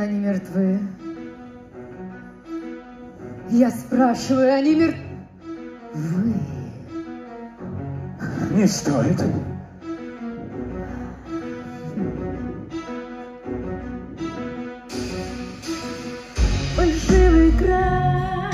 Они мертвы. Я спрашиваю, они мертвы? Не стоит. Фальшивый край.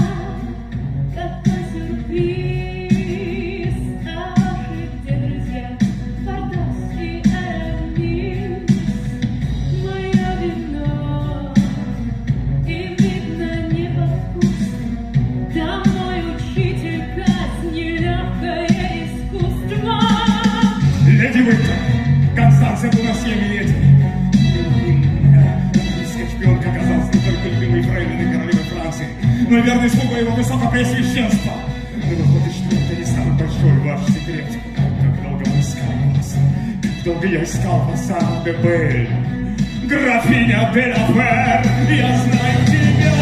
Констанция Бонасье Миледи. Русская шпионка оказалась не только любимой фрейлиной королевы Франции, но и верной слугой его высокопреосвященства. Но выходит, что это не самый большой ваш секрет. Как долго он искал вас. Как долго я искал вас, Сан-де-Бель. Графиня де-ла-Фер, я знаю тебя.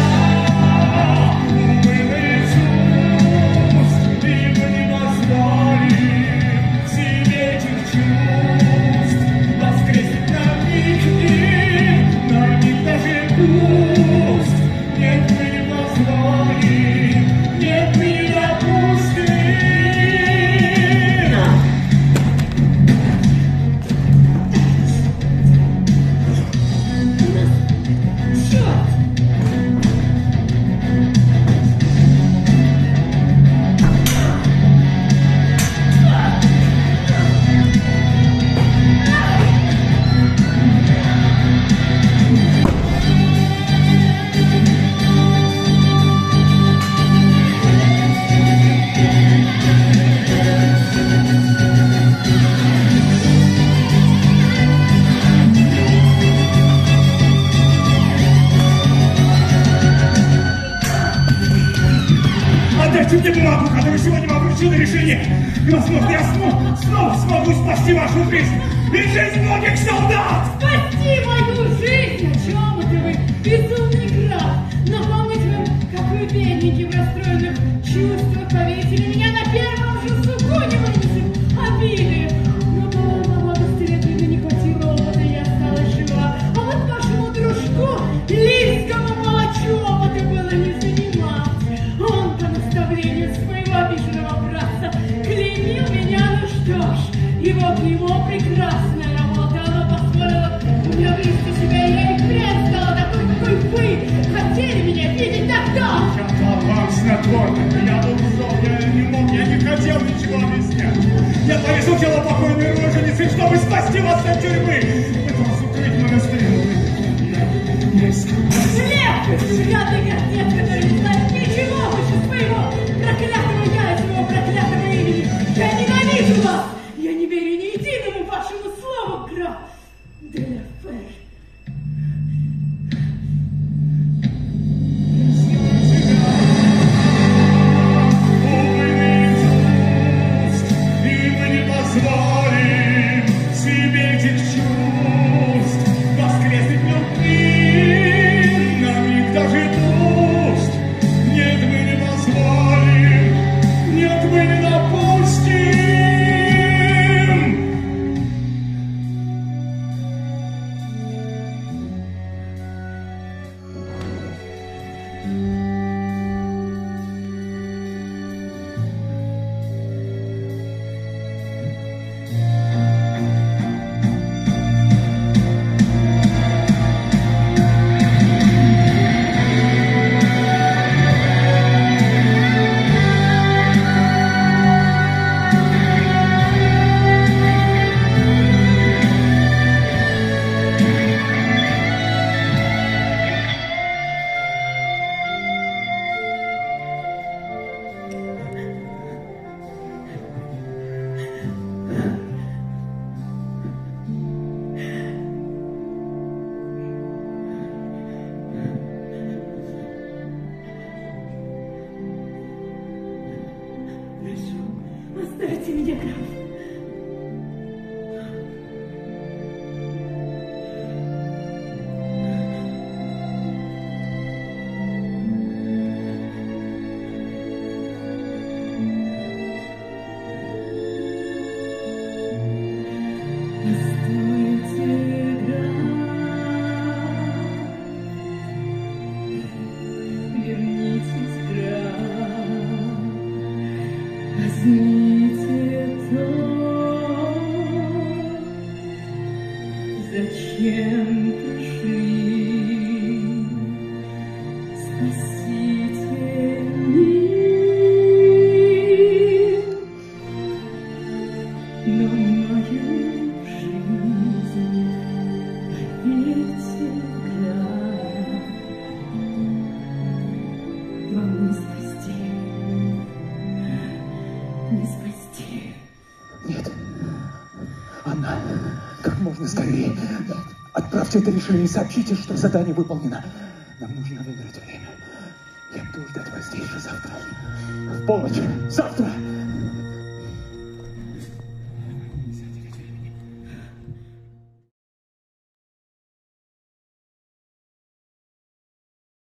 Мне бумагу, которую сегодня вам вручил на решение. И, возможно, я снова смогу спасти вашу жизнь и жизнь многих солдат! Спасти мою жизнь! О чем это вы, безумный граф? Напомнить вам, как вы, бедненький, в расстроенных чувствах повесили меня на первом же суку, не вынесем обиды. Но по молодости лет мне не хватило опыта, и я стала жива. А вот вашему дружку, лильскому молочу, опыта было не занимать. Он по наставлению своего обиженного братца клеймил меня, ну что ж, его клеймо прекрасная работа, оно позволило мне вывести себя, и я и впрямь стала такой, какой вы хотели меня видеть тогда. Я дал вам снотворное, я был зол, я не мог, я не хотел ничего объяснять. Я повесил тело покойной роженицы, чтобы спасти вас от тюрьмы. Пытался укрыть монастырь. Я искал вас. Лев, гадый гордец, который не знает ничего выше своего проклятого я и своего проклятого имени. Я ненавижу вас! Я не верю ни единому вашему слову, граф де-ла-Фер. Оставьте меня, граф. Возьмите то, зачем пришли, спасите мир, но мою жизнь, поверьте, вам не спасти. Не спасти. Нет. Анна, как можно скорее. Отправьте это решение и сообщите, что задание выполнено. Нам нужно выиграть время. Я буду ждать вас здесь же завтра. В полночь. Завтра.